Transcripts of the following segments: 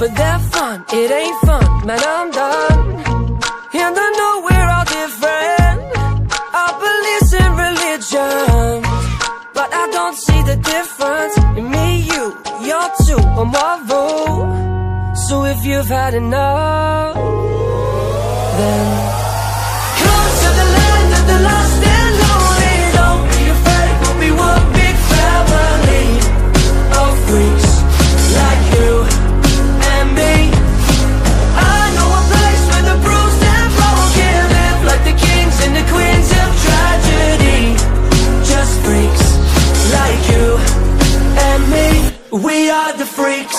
but they're fun. It ain't fun, man, I'm done. And I know we're all different, our beliefs in religion, but I don't see the difference in me, you, you're two, or Marvel. So if you've had enough, then come to the land of the lost and lonely. Don't be afraid, we'll be one big family of freaks like you and me. I know a place where the bruised and broken live like the kings and the queens of tragedy. Just freaks like you and me. We are the freaks.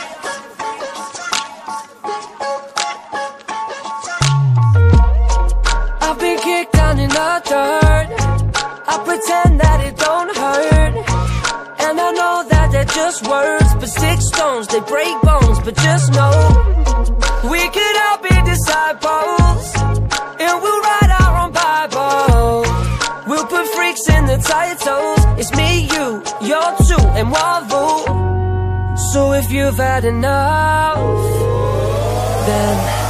I've been kicked down in the dirt, I pretend that it don't hurt, and I know that they're just words, but stick stones, they break bones. But just know, we could all be disciples, and we'll write our own Bible. We'll put freaks in the titles. It's me, you, you're two, and Marvel. So if you've had enough, then